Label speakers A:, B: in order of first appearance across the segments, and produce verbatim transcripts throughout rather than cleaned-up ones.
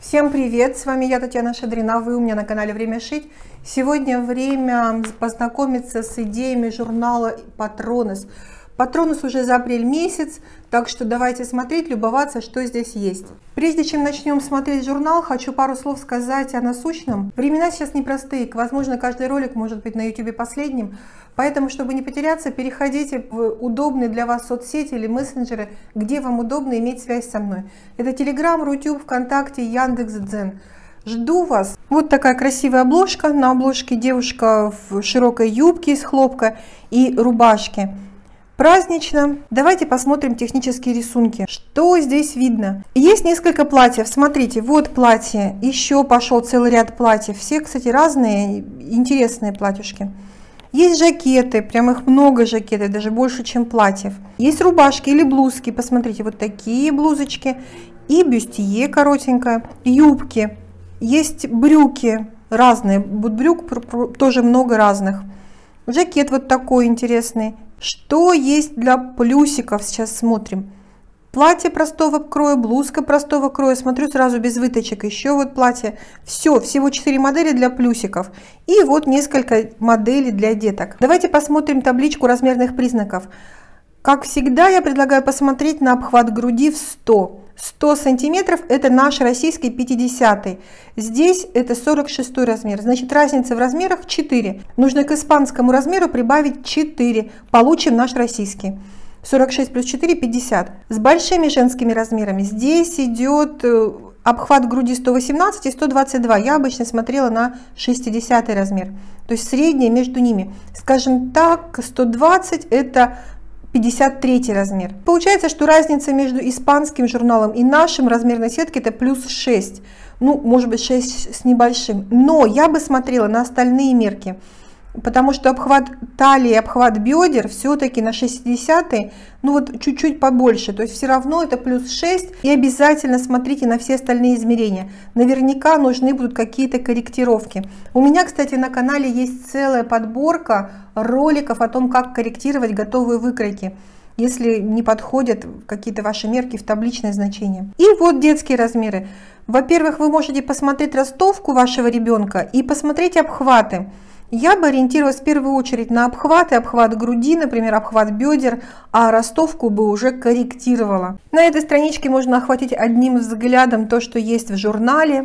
A: Всем привет! С вами я, Татьяна Шадрина, вы у меня на канале Время шить. Сегодня время познакомиться с идеями журнала Патронус. Патронус уже за апрель месяц, так что давайте смотреть, любоваться, что здесь есть. Прежде чем начнем смотреть журнал, хочу пару слов сказать о насущном. Времена сейчас непростые, возможно, каждый ролик может быть на ютубе последним, поэтому, чтобы не потеряться, переходите в удобные для вас соцсети или мессенджеры, где вам удобно иметь связь со мной. Это Telegram, Рутюб, ВКонтакте, Яндекс.Дзен. Жду вас. Вот такая красивая обложка. На обложке девушка в широкой юбке из хлопка и рубашке. Празднично. Давайте посмотрим технические рисунки. Что здесь видно? Есть несколько платьев. Смотрите, вот платье. Еще пошел целый ряд платьев. Все, кстати, разные, интересные платьюшки. Есть жакеты, прям их много жакетов, даже больше, чем платьев. Есть рубашки или блузки. Посмотрите, вот такие блузочки. И бюстье коротенькое. Юбки. Есть брюки разные. Брюк тоже много разных. Жакет вот такой интересный. Что есть для плюсиков? Сейчас смотрим. Платье простого кроя, блузка простого кроя. Смотрю сразу без выточек. Еще вот платье. Все, всего четыре модели для плюсиков. И вот несколько моделей для деток. Давайте посмотрим табличку размерных признаков. Как всегда, я предлагаю посмотреть на обхват груди в сто. сто сантиметров это наш российский пятидесятый. Здесь это сорок шестой размер. Значит, разница в размерах четыре. Нужно к испанскому размеру прибавить четыре. Получим наш российский. сорок шесть плюс четыре пятьдесят. С большими женскими размерами здесь идет обхват груди сто восемнадцать и сто двадцать два. Я обычно смотрела на шестидесятый размер. То есть среднее между ними. Скажем так, сто двадцать это пятьдесят третий размер. Получается, что разница между испанским журналом и нашим размерной сетки это плюс шесть. Ну, может быть, шесть с небольшим. Но я бы смотрела на остальные мерки. Потому что обхват талии, обхват бедер все-таки на шестидесятый, ну вот чуть-чуть побольше. То есть все равно это плюс шесть. И обязательно смотрите на все остальные измерения. Наверняка нужны будут какие-то корректировки. У меня, кстати, на канале есть целая подборка роликов о том, как корректировать готовые выкройки, если не подходят какие-то ваши мерки в табличное значение. И вот детские размеры. Во-первых, вы можете посмотреть ростовку вашего ребенка и посмотреть обхваты. Я бы ориентировалась в первую очередь на обхваты, обхват груди, например, обхват бедер, а ростовку бы уже корректировала. На этой страничке можно охватить одним взглядом то, что есть в журнале.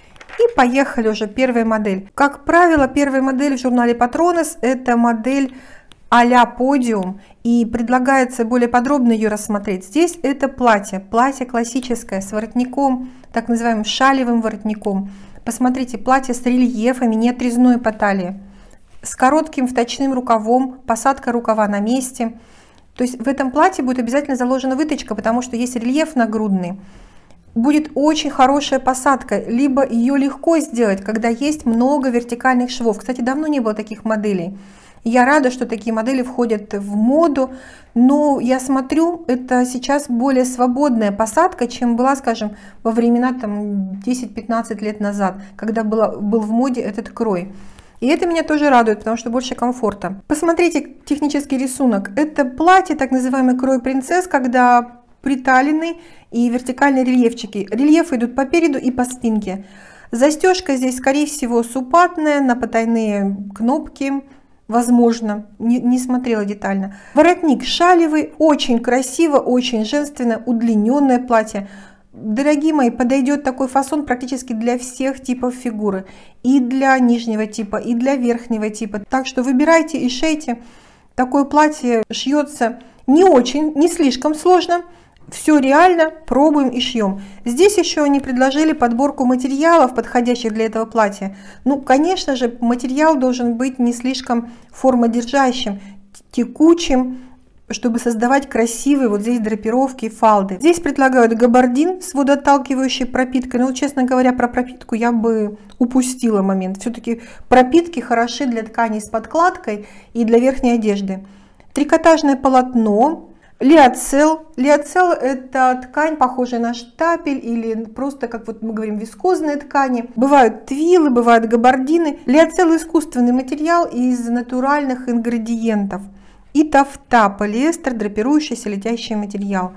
A: И поехали уже, первая модель. Как правило, первая модель в журнале Патронус это модель а-ля подиум. И предлагается более подробно ее рассмотреть. Здесь это платье. Платье классическое с воротником, так называемым шалевым воротником. Посмотрите, платье с рельефами, не отрезное по талии. С коротким вточным рукавом, посадка рукава на месте. То есть в этом платье будет обязательно заложена выточка, потому что есть рельеф нагрудный. Будет очень хорошая посадка, либо ее легко сделать, когда есть много вертикальных швов. Кстати, давно не было таких моделей. Я рада, что такие модели входят в моду, но я смотрю, это сейчас более свободная посадка, чем была, скажем, во времена десять-пятнадцать лет назад, когда было, был в моде этот крой. И это меня тоже радует, потому что больше комфорта. Посмотрите технический рисунок. Это платье, так называемый крой принцесс, когда приталенный и вертикальные рельефчики. Рельефы идут по переду и по спинке. Застежка здесь, скорее всего, супатная, на потайные кнопки. Возможно, не, не смотрела детально. Воротник шалевый, очень красиво, очень женственно, удлиненное платье. Дорогие мои, подойдет такой фасон практически для всех типов фигуры. И для нижнего типа, и для верхнего типа. Так что выбирайте и шейте. Такое платье шьется не очень, не слишком сложно. Все реально, пробуем и шьем. Здесь еще они предложили подборку материалов, подходящих для этого платья. Ну, конечно же, материал должен быть не слишком формодержащим, текучим, чтобы создавать красивые вот здесь драпировки и фалды. Здесь предлагают габардин с водоотталкивающей пропиткой. Но, честно говоря, про пропитку я бы упустила момент. Все-таки пропитки хороши для тканей с подкладкой и для верхней одежды. Трикотажное полотно. Лиоцел. Лиоцел это ткань, похожая на штапель или просто, как вот мы говорим, вискозные ткани. Бывают твилы, бывают габардины. Лиоцел искусственный материал из натуральных ингредиентов. И тафта, полиэстер, драпирующийся летящий материал.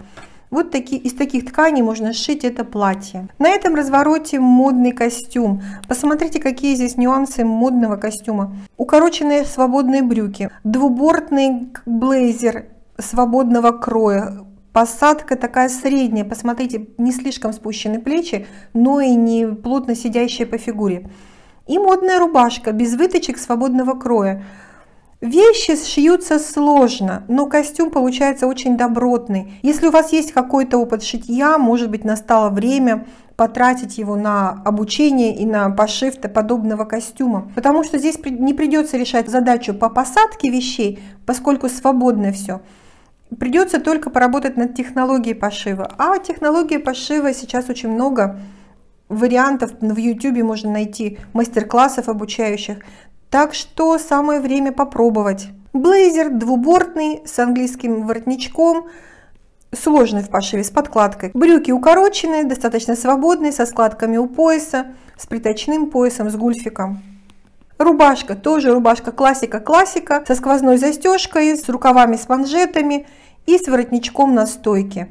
A: Вот такие, из таких тканей можно сшить это платье. На этом развороте модный костюм. Посмотрите, какие здесь нюансы модного костюма. Укороченные свободные брюки, двубортный блейзер свободного кроя. Посадка такая средняя, посмотрите, не слишком спущены плечи, но и не плотно сидящая по фигуре. И модная рубашка без выточек свободного кроя. Вещи сшьются сложно, но костюм получается очень добротный. Если у вас есть какой-то опыт шитья, может быть, настало время потратить его на обучение и на пошив подобного костюма. Потому что здесь не придется решать задачу по посадке вещей, поскольку свободно все. Придется только поработать над технологией пошива. А технология пошива сейчас очень много вариантов. В YouTube можно найти мастер-классов обучающих. Так что самое время попробовать. Блейзер двубортный с английским воротничком, сложный в пошиве, с подкладкой. Брюки укороченные, достаточно свободные, со складками у пояса, с приточным поясом, с гульфиком. Рубашка, тоже рубашка классика-классика, со сквозной застежкой, с рукавами с манжетами и с воротничком на стойке.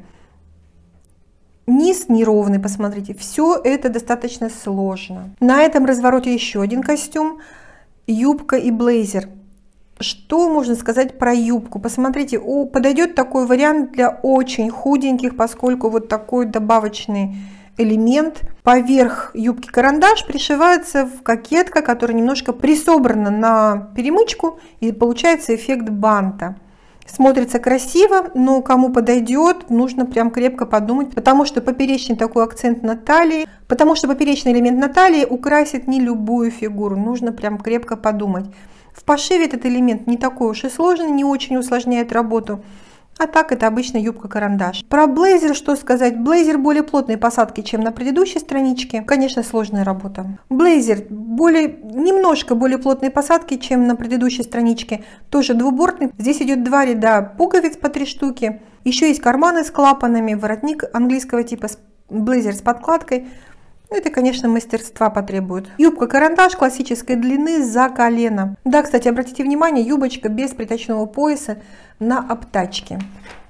A: Низ неровный, посмотрите, все это достаточно сложно. На этом развороте еще один костюм. Юбка и блейзер. Что можно сказать про юбку? Посмотрите, о, подойдет такой вариант для очень худеньких, поскольку вот такой добавочный элемент поверх юбки карандаш пришивается в кокетка, которая немножко присобрана на перемычку, и получается эффект банта. Смотрится красиво, но кому подойдет, нужно прям крепко подумать, потому что поперечный такой акцент на талии, потому что поперечный элемент на талии украсит не любую фигуру, нужно прям крепко подумать. В пошиве этот элемент не такой уж и сложный, не очень усложняет работу, а так это обычная юбка-карандаш. Про блейзер что сказать? Блейзер более плотной посадки, чем на предыдущей страничке. Конечно, сложная работа. Блейзер более, немножко более плотной посадки, чем на предыдущей страничке. Тоже двубортный. Здесь идет два ряда пуговиц по три штуки. Еще есть карманы с клапанами, воротник английского типа, блейзер с подкладкой. Это, конечно, мастерства потребует. Юбка-карандаш классической длины за колено. Да, кстати, обратите внимание, юбочка без приточного пояса на обтачке.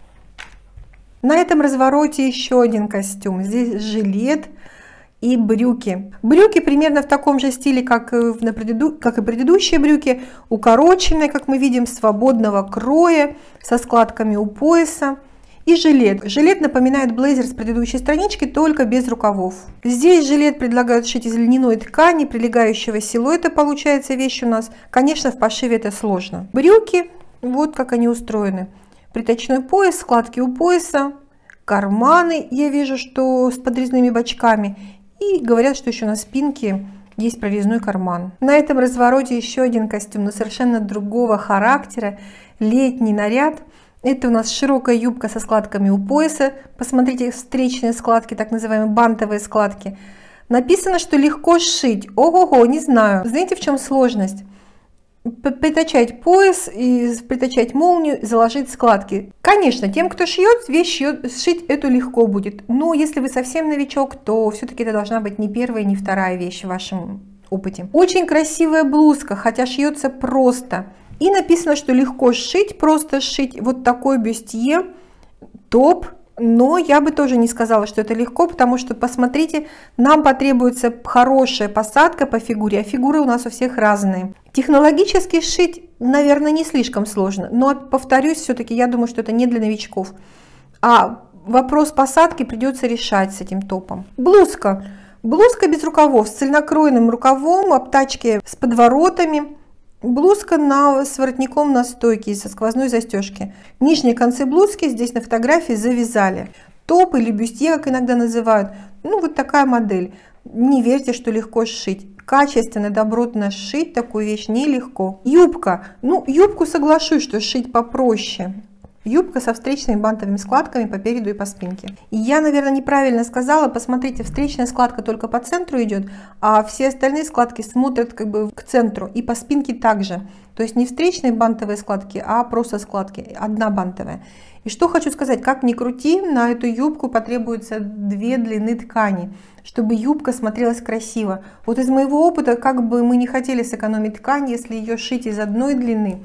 A: На этом развороте еще один костюм. Здесь жилет и брюки. Брюки примерно в таком же стиле, как, на преду... как и предыдущие брюки. Укороченные, как мы видим, свободного кроя, со складками у пояса. И жилет. Жилет напоминает блейзер с предыдущей странички, только без рукавов. Здесь жилет предлагают сшить из льняной ткани, прилегающего силуэта получается вещь у нас. Конечно, в пошиве это сложно. Брюки, вот как они устроены. Приточной пояс, складки у пояса, карманы, я вижу, что с подрезными бочками. И говорят, что еще на спинке есть прорезной карман. На этом развороте еще один костюм, но совершенно другого характера. Летний наряд. Это у нас широкая юбка со складками у пояса. Посмотрите, встречные складки, так называемые бантовые складки. Написано, что легко сшить. Ого-го, не знаю. Знаете, в чем сложность? Притачать пояс, и притачать молнию, заложить складки. Конечно, тем, кто шьет, вещь шьет, сшить эту легко будет. Но если вы совсем новичок, то все-таки это должна быть не первая, не вторая вещь в вашем опыте. Очень красивая блузка, хотя шьется просто. И написано, что легко сшить, просто сшить вот такой бюстье, топ. Но я бы тоже не сказала, что это легко, потому что, посмотрите, нам потребуется хорошая посадка по фигуре, а фигуры у нас у всех разные. Технологически сшить, наверное, не слишком сложно, но, повторюсь, все-таки я думаю, что это не для новичков. А вопрос посадки придется решать с этим топом. Блузка. Блузка без рукавов, с цельнокроенным рукавом, обтачки с подворотами. Блузка на, с воротником на стойке, со сквозной застежки. Нижние концы блузки здесь на фотографии завязали. Топ или бюстье, как иногда называют. Ну, вот такая модель. Не верьте, что легко сшить. Качественно, добротно сшить такую вещь нелегко. Юбка. Ну, юбку соглашусь, что сшить попроще. Юбка со встречными бантовыми складками по переду и по спинке. И я, наверное, неправильно сказала. Посмотрите, встречная складка только по центру идет, а все остальные складки смотрят как бы к центру. И по спинке также. То есть не встречные бантовые складки, а просто складки. Одна бантовая. И что хочу сказать, как ни крути, на эту юбку потребуется две длины ткани, чтобы юбка смотрелась красиво. Вот из моего опыта, как бы мы не хотели сэкономить ткань, если ее шить из одной длины,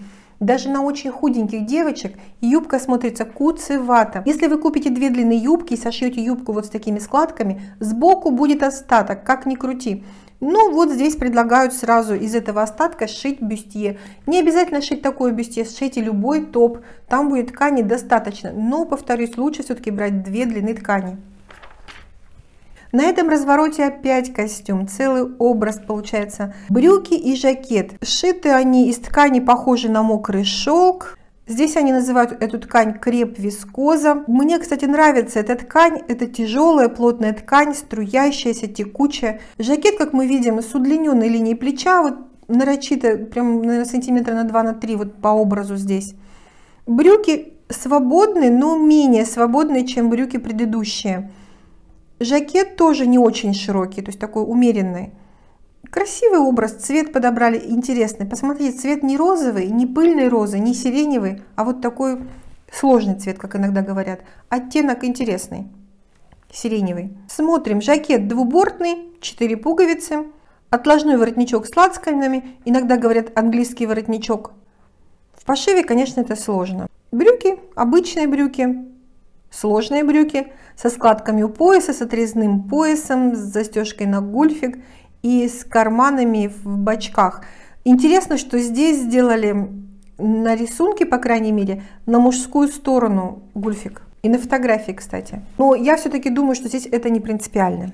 A: Даже на очень худеньких девочек юбка смотрится куцевато. Если вы купите две длинные юбки и сошьете юбку вот с такими складками, сбоку будет остаток, как ни крути. Ну вот здесь предлагают сразу из этого остатка сшить бюстье. Не обязательно шить такое бюстье, сшейте любой топ, там будет ткани достаточно. Но, повторюсь, лучше все-таки брать две длины ткани. На этом развороте опять костюм, целый образ получается. Брюки и жакет. Сшиты они из ткани, похожей на мокрый шелк. Здесь они называют эту ткань креп-вискоза. Мне, кстати, нравится эта ткань. Это тяжелая, плотная ткань, струящаяся, текучая. Жакет, как мы видим, с удлиненной линией плеча, вот нарочито, прям наверное, сантиметра на два, на три, вот по образу здесь. Брюки свободные, но менее свободные, чем брюки предыдущие. Жакет тоже не очень широкий, то есть такой умеренный. Красивый образ, цвет подобрали интересный. Посмотрите, цвет не розовый, не пыльный розы, не сиреневый, а вот такой сложный цвет, как иногда говорят. Оттенок интересный, сиреневый. Смотрим, жакет двубортный, четыре пуговицы, отложной воротничок с лацканами, иногда говорят английский воротничок. В пошиве, конечно, это сложно. Брюки, обычные брюки, сложные брюки, со складками у пояса, с отрезным поясом, с застежкой на гульфик и с карманами в бочках. Интересно, что здесь сделали на рисунке, по крайней мере, на мужскую сторону гульфик. И на фотографии, кстати. Но я все-таки думаю, что здесь это не принципиально.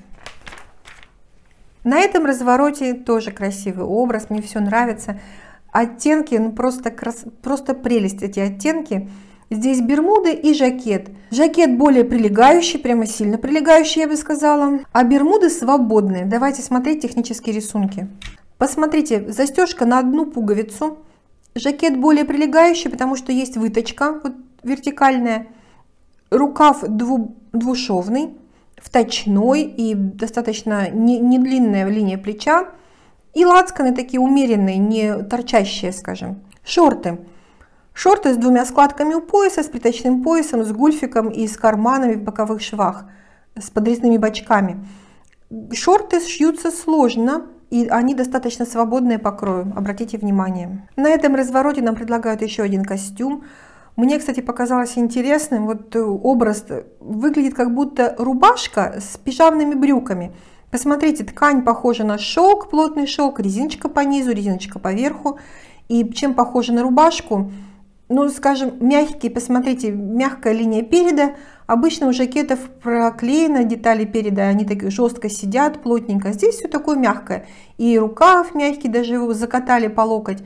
A: На этом развороте тоже красивый образ, мне все нравится. Оттенки, ну просто, крас... просто прелесть эти оттенки. Здесь бермуды и жакет. Жакет более прилегающий, прямо сильно прилегающий, я бы сказала. А бермуды свободные. Давайте смотреть технические рисунки. Посмотрите, застежка на одну пуговицу. Жакет более прилегающий, потому что есть выточка вот, вертикальная. Рукав дву... двушовный, вточной и достаточно не, не длинная линия плеча. И лацканы такие умеренные, не торчащие, скажем. Шорты. Шорты с двумя складками у пояса, с приточным поясом, с гульфиком и с карманами в боковых швах, с подрезными бочками. Шорты шьются сложно, и они достаточно свободные по крою, обратите внимание. На этом развороте нам предлагают еще один костюм. Мне, кстати, показалось интересным, вот образ выглядит как будто рубашка с пижамными брюками. Посмотрите, ткань похожа на шелк, плотный шелк, резиночка по низу, резиночка по верху. И чем похожа на рубашку? Ну, скажем, мягкий, посмотрите, мягкая линия переда. Обычно у жакетов проклеены детали переда, они так жестко сидят, плотненько. Здесь все такое мягкое. И рукав мягкий, даже его закатали по локоть.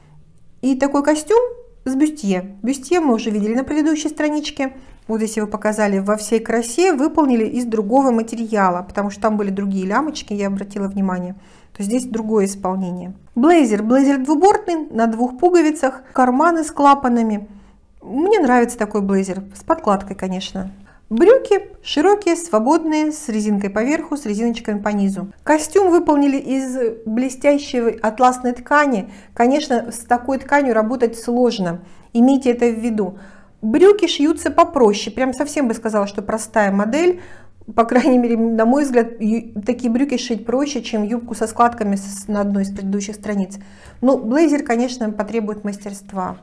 A: И такой костюм с бюстье. Бюстье мы уже видели на предыдущей страничке. Вот здесь его показали во всей красе, выполнили из другого материала, потому что там были другие лямочки, я обратила внимание. То есть здесь другое исполнение. Блейзер. Блейзер двубортный, на двух пуговицах, карманы с клапанами. Мне нравится такой блейзер, с подкладкой, конечно. Брюки широкие, свободные, с резинкой по верху, с резиночками по низу. Костюм выполнили из блестящей атласной ткани. Конечно, с такой тканью работать сложно, имейте это в виду. Брюки шьются попроще, прям совсем бы сказала, что простая модель. По крайней мере, на мой взгляд, такие брюки шить проще, чем юбку со складками на одной из предыдущих страниц. Но блейзер, конечно, потребует мастерства.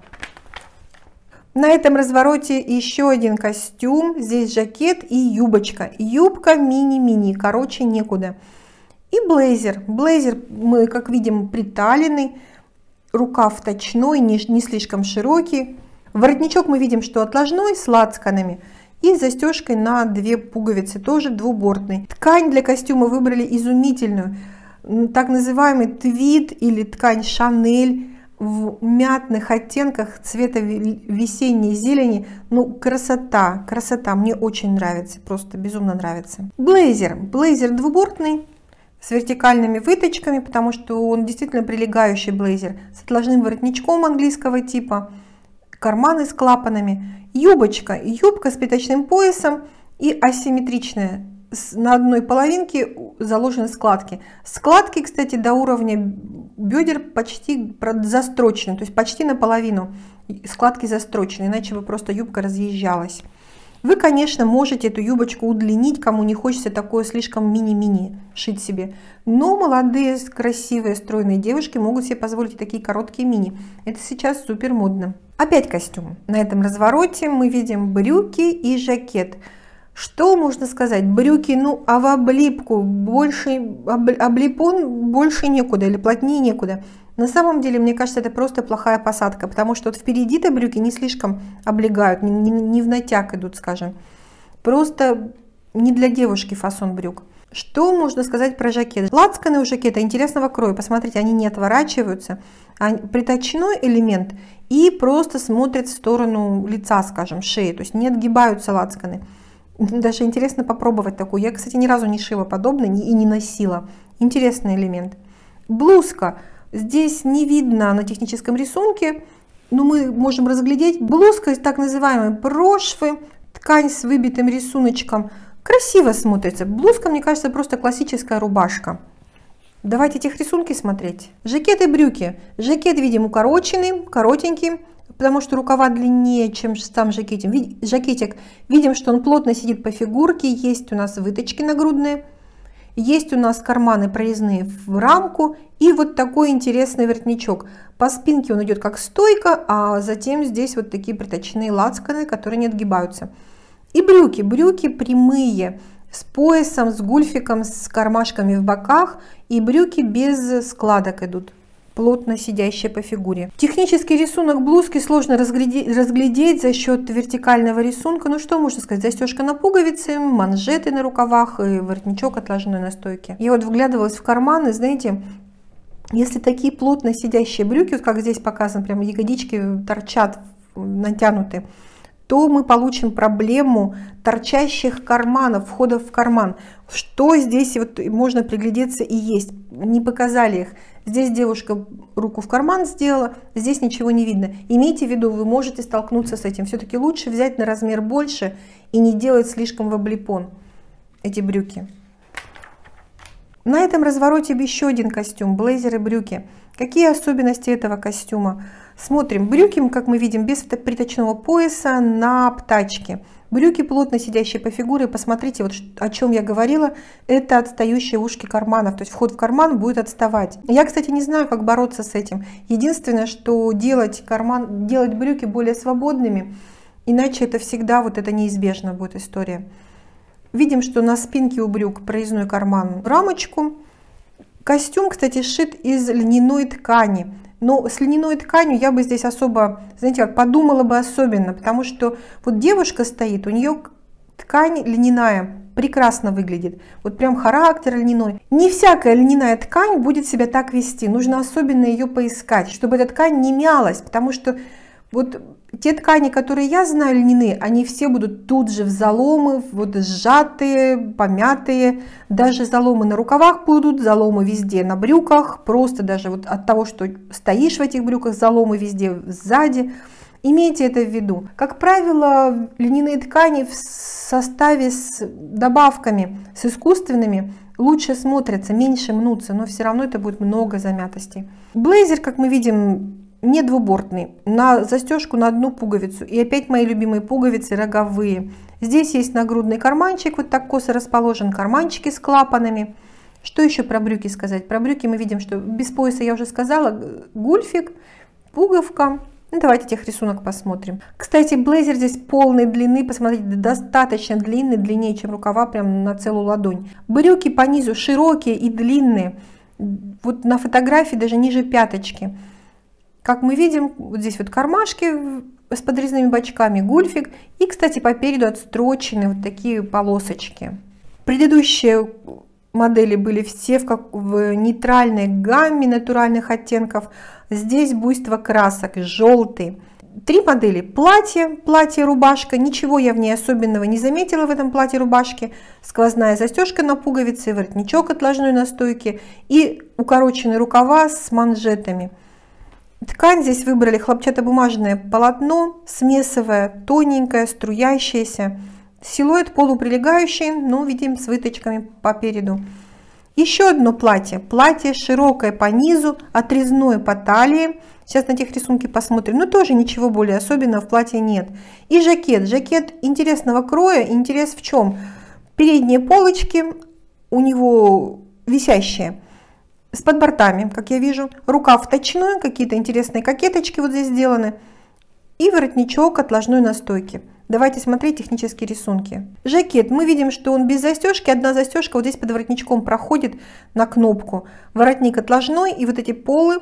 A: На этом развороте еще один костюм. Здесь жакет и юбочка. Юбка мини-мини, короче некуда. И блейзер. Блейзер мы, как видим, приталенный. Рукав точной, не, не слишком широкий. Воротничок мы видим, что отложной, с лацканами. И застежкой на две пуговицы, тоже двубортный. Ткань для костюма выбрали изумительную. Так называемый твид или ткань Шанель в мятных оттенках цвета весенней зелени. Ну, красота, красота. Мне очень нравится, просто безумно нравится. Блейзер. Блейзер двубортный, с вертикальными выточками, потому что он действительно прилегающий блейзер. С отложным воротничком английского типа. Карманы с клапанами. Юбочка. Юбка с пяточным поясом и асимметричная. На одной половинке заложены складки. Складки, кстати, до уровня бедер почти застрочены. То есть почти наполовину складки застрочены. Иначе бы просто юбка разъезжалась. Вы, конечно, можете эту юбочку удлинить, кому не хочется такое слишком мини-мини шить себе. Но молодые, красивые, стройные девушки могут себе позволить такие короткие мини. Это сейчас супер модно. Опять костюм. На этом развороте мы видим брюки и жакет. Что можно сказать? Брюки, ну, а в облипку больше, облипон больше некуда или плотнее некуда. На самом деле, мне кажется, это просто плохая посадка, потому что вот впереди-то брюки не слишком облегают, не, не, не в натяг идут, скажем. Просто не для девушки фасон брюк. Что можно сказать про жакет? Лацканы у жакета интересного кроя. Посмотрите, они не отворачиваются. Они, приточной элемент и просто смотрят в сторону лица, скажем, шеи. То есть не отгибаются лацканы. Даже интересно попробовать такую. Я, кстати, ни разу не шила подобное и не носила. Интересный элемент. Блузка. Здесь не видно на техническом рисунке, но мы можем разглядеть. Блузка из так называемой брошвы, ткань с выбитым рисуночком. Красиво смотрится. Блузка, мне кажется, просто классическая рубашка. Давайте этих рисунки смотреть. Жакет и брюки. Жакет, видим, укороченный, коротенький, потому что рукава длиннее, чем сам жакетик. Жакетик. Видим, что он плотно сидит по фигурке. Есть у нас выточки нагрудные. Есть у нас карманы прорезные в рамку и вот такой интересный воротничок. По спинке он идет как стойка, а затем здесь вот такие приточные лацканы, которые не отгибаются. И брюки. Брюки прямые, с поясом, с гульфиком, с кармашками в боках. И брюки без складок идут, плотно сидящие по фигуре. Технический рисунок блузки сложно разглядеть, разглядеть за счет вертикального рисунка. Ну что можно сказать? Застежка на пуговице, манжеты на рукавах и воротничок отложенной на стойке. Я вот вглядывалась в карманы, знаете, если такие плотно сидящие брюки, вот как здесь показано, прям ягодички торчат, натянуты, то мы получим проблему торчащих карманов, входов в карман. Что здесь вот можно приглядеться и есть. Не показали их. Здесь девушка руку в карман сделала, здесь ничего не видно. Имейте в виду, вы можете столкнуться с этим. Все-таки лучше взять на размер больше и не делать слишком в облипон эти брюки. На этом развороте еще один костюм, блейзер и брюки. Какие особенности этого костюма? Смотрим, брюки, как мы видим, без приточного пояса на обтачке. Брюки плотно сидящие по фигуре. Посмотрите, вот о чем я говорила, это отстающие ушки карманов, то есть вход в карман будет отставать. Я, кстати, не знаю, как бороться с этим. Единственное, что делать карман, делать брюки более свободными, иначе это всегда вот это неизбежно будет история. Видим, что на спинке у брюк прорезной карман в рамочку. Костюм, кстати, сшит из льняной ткани. Но с льняной тканью я бы здесь особо, знаете, как подумала бы особенно, потому что вот девушка стоит, у нее ткань льняная прекрасно выглядит. Вот прям характер льняной. Не всякая льняная ткань будет себя так вести. Нужно особенно ее поискать, чтобы эта ткань не мялась, потому что вот те ткани, которые я знаю льняные, они все будут тут же в заломы, вот сжатые, помятые. Даже заломы на рукавах будут, заломы везде на брюках. Просто даже вот от того, что стоишь в этих брюках, заломы везде сзади. Имейте это в виду. Как правило, льняные ткани в составе с добавками, с искусственными, лучше смотрятся, меньше мнутся, но все равно это будет много замятостей. Блейзер, как мы видим, не двубортный, на застежку на одну пуговицу. И опять мои любимые пуговицы роговые. Здесь есть нагрудный карманчик, вот так косо расположен, карманчики с клапанами. Что еще про брюки сказать? Про брюки мы видим, что без пояса я уже сказала, гульфик, пуговка. Ну, давайте этих рисунок посмотрим. Кстати, блейзер здесь полной длины, посмотрите, достаточно длинный, длиннее, чем рукава, прям на целую ладонь. Брюки по низу широкие и длинные, вот на фотографии даже ниже пяточки. Как мы видим, вот здесь вот кармашки с подрезными бочками, гульфик. И, кстати, по переду отстрочены вот такие полосочки. Предыдущие модели были все в, как, в нейтральной гамме натуральных оттенков. Здесь буйство красок, желтый. Три модели. Платье, платье-рубашка. Ничего я в ней особенного не заметила в этом платье-рубашке. Сквозная застежка на пуговице, воротничок отложной на стойке и укороченные рукава с манжетами. Ткань здесь выбрали хлопчатобумажное полотно, смесовое, тоненькое, струящееся. Силуэт полуприлегающий, но видим с выточками по переду. Еще одно платье. Платье широкое по низу, отрезное по талии. Сейчас на тех рисунке посмотрим. Но тоже ничего более особенного в платье нет. И жакет. Жакет интересного кроя. Интерес в чем? Передние полочки у него висящие. С подбортами, как я вижу. Рукав точной. Какие-то интересные кокеточки вот здесь сделаны. И воротничок отложной на стойке. Давайте смотреть технические рисунки. Жакет. Мы видим, что он без застежки. Одна застежка вот здесь под воротничком проходит на кнопку. Воротник отложной. И вот эти полы,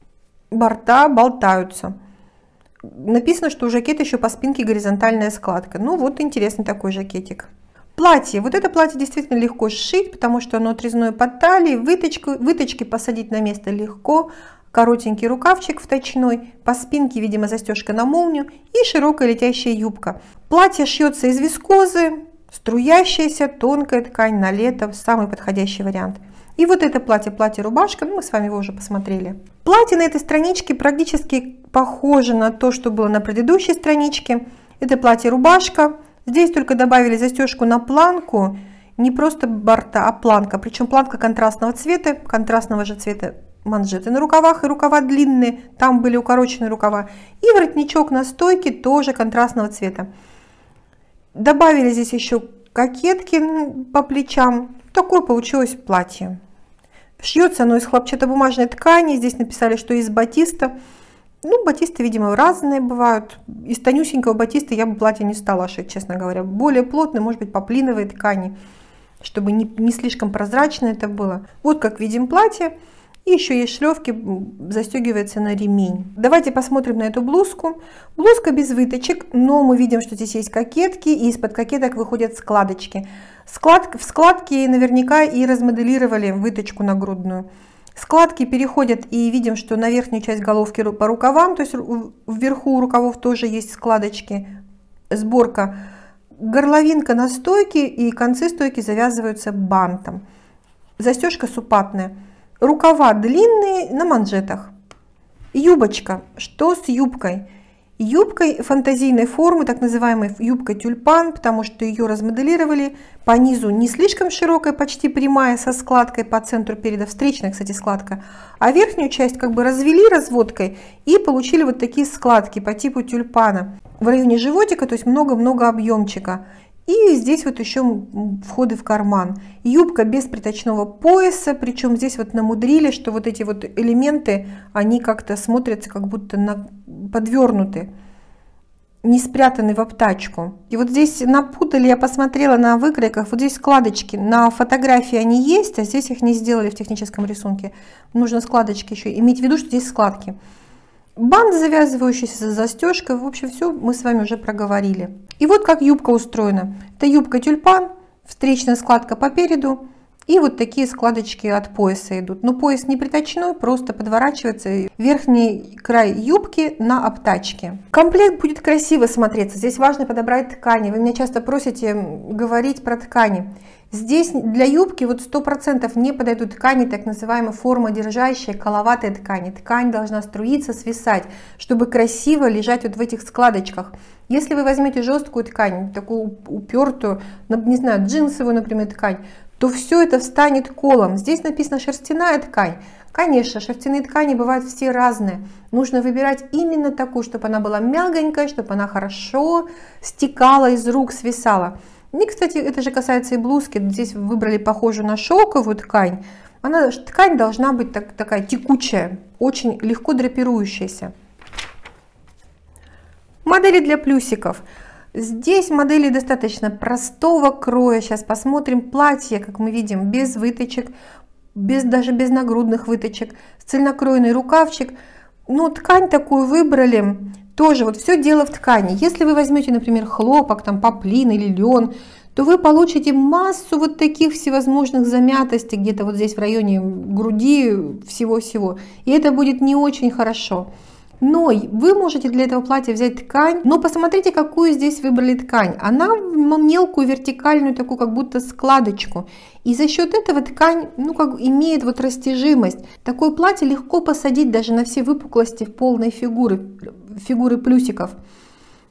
A: борта болтаются. Написано, что у жакета еще по спинке горизонтальная складка. Ну вот интересный такой жакетик. Платье. Вот это платье действительно легко сшить, потому что оно отрезное под талией. Выточку, выточки посадить на место легко. Коротенький рукавчик вточной, по спинке, видимо, застежка на молнию и широкая летящая юбка. Платье шьется из вискозы, струящаяся тонкая ткань на лето, самый подходящий вариант. И вот это платье, платье-рубашка, ну, мы с вами его уже посмотрели. Платье на этой страничке практически похоже на то, что было на предыдущей страничке. Это платье-рубашка. Здесь только добавили застежку на планку, не просто борта, а планка. Причем планка контрастного цвета, контрастного же цвета манжеты на рукавах и рукава длинные, там были укороченные рукава. И воротничок на стойке тоже контрастного цвета. Добавили здесь еще кокетки по плечам. Такое получилось платье. Шьется оно из хлопчатобумажной ткани. Здесь написали, что из батиста. Ну, батисты, видимо, разные бывают. Из тонюсенького батиста я бы платье не стала шить, честно говоря. Более плотный, может быть, поплиновой ткани, чтобы не, не слишком прозрачно это было. Вот как видим платье. И еще есть шлевки, застегивается на ремень. Давайте посмотрим на эту блузку. Блузка без выточек, но мы видим, что здесь есть кокетки, и из-под кокеток выходят складочки. Складки, в складки наверняка и размоделировали выточку нагрудную. Складки переходят, и видим, что на верхнюю часть головки по рукавам, то есть вверху у рукавов тоже есть складочки, сборка. Горловинка на стойке, и концы стойки завязываются бантом. Застежка супатная. Рукава длинные на манжетах. Юбочка. Что с юбкой? Юбкой фантазийной формы, так называемой юбкой тюльпан, потому что ее размоделировали по низу не слишком широкая, почти прямая, со складкой по центру переда, встречная, кстати, складка, а верхнюю часть как бы развели разводкой и получили вот такие складки по типу тюльпана в районе животика, то есть много-много объемчика. И здесь вот еще входы в карман. Юбка без приточного пояса, причем здесь вот намудрили, что вот эти вот элементы, они как-то смотрятся как будто на, подвернуты, не спрятаны в обтачку. И вот здесь напутали, я посмотрела на выкройках, вот здесь складочки, на фотографии они есть, а здесь их не сделали в техническом рисунке. Нужно складочки еще, иметь в виду, что здесь складки. Бант, завязывающийся за застежкой, в общем, все мы с вами уже проговорили. И вот как юбка устроена. Это юбка тюльпан, встречная складка по переду и вот такие складочки от пояса идут. Но пояс не приточной, просто подворачивается верхний край юбки на обтачке. Комплект будет красиво смотреться. Здесь важно подобрать ткани. Вы меня часто просите говорить про ткани. Здесь для юбки вот сто процентов не подойдут ткани, так называемая формодержащая, коловатая ткань. Ткань должна струиться, свисать, чтобы красиво лежать вот в этих складочках. Если вы возьмете жесткую ткань, такую упертую, не знаю, джинсовую, например, ткань, то все это встанет колом. Здесь написано шерстяная ткань. Конечно, шерстяные ткани бывают все разные. Нужно выбирать именно такую, чтобы она была мягонькая, чтобы она хорошо стекала из рук, свисала. И, кстати, это же касается и блузки. Здесь выбрали похожую на шелковую ткань. Она, ткань должна быть так, такая текучая, очень легко драпирующаяся. Модели для плюсиков. Здесь модели достаточно простого кроя. Сейчас посмотрим. Платье, как мы видим, без выточек, без, даже без нагрудных выточек. Цельнокроенный рукавчик. Но ткань такую выбрали. Тоже вот все дело в ткани. Если вы возьмете, например, хлопок, там поплин или лен, то вы получите массу вот таких всевозможных замятостей где-то вот здесь в районе груди, всего-всего. И это будет не очень хорошо. Но вы можете для этого платья взять ткань, но посмотрите, какую здесь выбрали ткань. Она мелкую, вертикальную, такую как будто складочку. И за счет этого ткань, ну, как имеет вот растяжимость. Такое платье легко посадить даже на все выпуклости полной фигуры, фигуры плюсиков.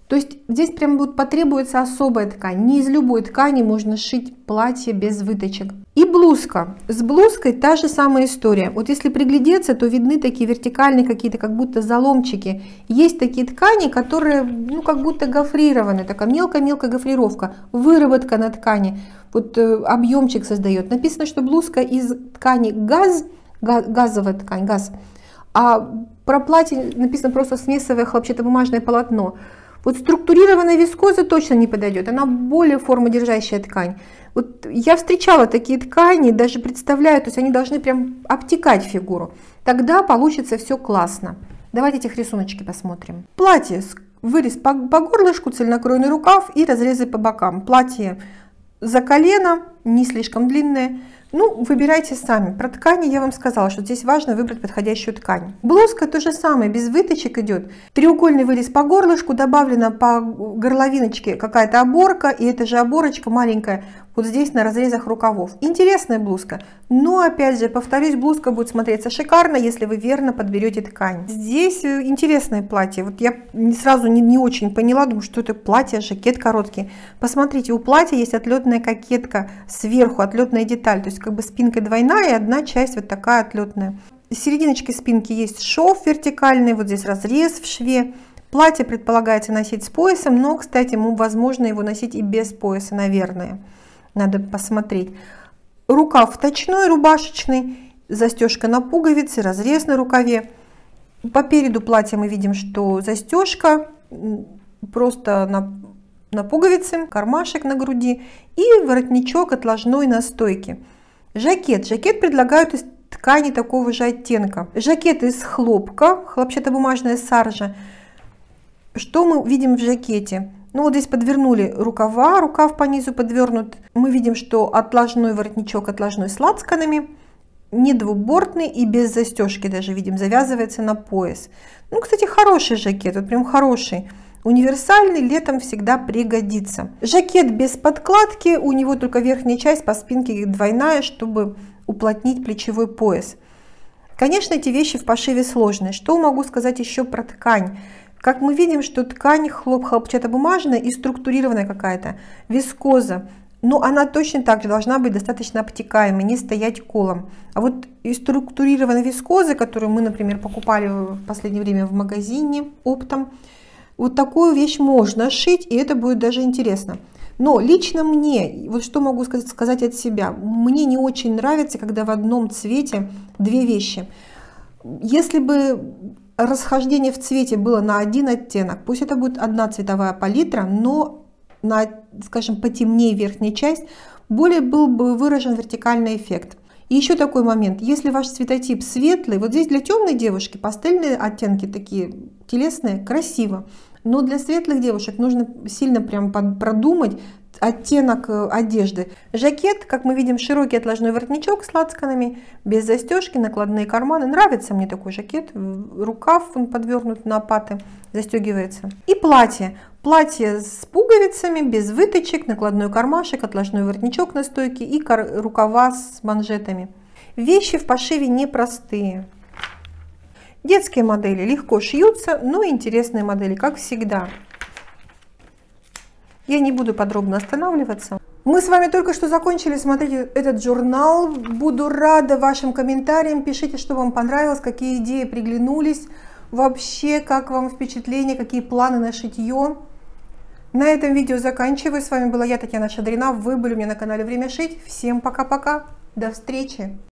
A: То есть здесь прям вот потребуется особая ткань. Не из любой ткани можно шить платье без выточек. И блузка. С блузкой та же самая история. Вот если приглядеться, то видны такие вертикальные какие-то как будто заломчики. Есть такие ткани, которые ну как будто гофрированы. Такая мелкая-мелкая гофрировка. Выработка на ткани. Вот э, объемчик создает. Написано, что блузка из ткани газ, газ газовая ткань, газ. А про платье написано просто смесовое хлопчатобумажное полотно. Вот структурированная вискоза точно не подойдет, она более формодержащая ткань. Вот я встречала такие ткани, даже представляю, то есть они должны прям обтекать фигуру. Тогда получится все классно. Давайте этих рисуночки посмотрим. Платье, вырез по, по горлышку, цельнокроенный рукав и разрезы по бокам. Платье за колено, не слишком длинное. Ну, выбирайте сами. Про ткани я вам сказала, что здесь важно выбрать подходящую ткань. Блузка то же самое, без выточек идет. Треугольный вырез по горлышку, добавлена по горловиночке какая-то оборка, и эта же оборочка маленькая вот здесь на разрезах рукавов. Интересная блузка, но опять же, повторюсь, блузка будет смотреться шикарно, если вы верно подберете ткань. Здесь интересное платье. Вот я сразу не, не очень поняла, думаю, что это платье, жакет короткий. Посмотрите, у платья есть отлетная кокетка сверху, отлетная деталь, то есть как бы спинка двойная, и одна часть вот такая отлетная. В серединочке спинки есть шов вертикальный, вот здесь разрез в шве. Платье предполагается носить с поясом, но, кстати, возможно его носить и без пояса, наверное. Надо посмотреть. Рукав точной, рубашечный, застежка на пуговице, разрез на рукаве. По переду платья мы видим, что застежка просто на, на пуговице, кармашек на груди и воротничок отложной на стойке. Жакет. Жакет предлагают из ткани такого же оттенка. Жакет из хлопка, хлопчатобумажная саржа. Что мы видим в жакете? Ну вот здесь подвернули рукава, рукав по низу подвернут. Мы видим, что отложной воротничок отложной с лацканами, не двубортный и без застежки даже видим, завязывается на пояс. Ну, кстати, хороший жакет, вот прям хороший. Универсальный, летом всегда пригодится. Жакет без подкладки, у него только верхняя часть по спинке двойная, чтобы уплотнить плечевой пояс. Конечно, эти вещи в пошиве сложные. Что могу сказать еще про ткань? Как мы видим, что ткань хлоп хлопчатобумажная и структурированная какая-то, вискоза, но она точно так же должна быть достаточно обтекаемой, не стоять колом. А вот из структурированной вискозы, которую мы, например, покупали в последнее время в магазине оптом, вот такую вещь можно шить, и это будет даже интересно. Но лично мне, вот что могу сказать, сказать от себя, мне не очень нравится, когда в одном цвете две вещи. Если бы расхождение в цвете было на один оттенок, пусть это будет одна цветовая палитра, но на, скажем, потемнее верхняя часть, более был бы выражен вертикальный эффект. И еще такой момент, если ваш цветотип светлый, вот здесь для темной девушки пастельные оттенки такие телесные, красиво, но для светлых девушек нужно сильно прям продумать оттенок одежды. Жакет, как мы видим, широкий отложной воротничок с лацканами, без застежки, накладные карманы. Нравится мне такой жакет. Рукав он подвернут на паты, застегивается. И платье. Платье с пуговицами, без выточек, накладной кармашек, отложной воротничок на стойке и рукава с манжетами. Вещи в пошиве непростые. Детские модели легко шьются, но интересные модели, как всегда. Я не буду подробно останавливаться. Мы с вами только что закончили смотреть этот журнал. Буду рада вашим комментариям. Пишите, что вам понравилось, какие идеи приглянулись. Вообще, как вам впечатление, какие планы на шитье. На этом видео заканчиваю. С вами была я, Татьяна Шадрина. Вы были у меня на канале Время шить. Всем пока-пока. До встречи.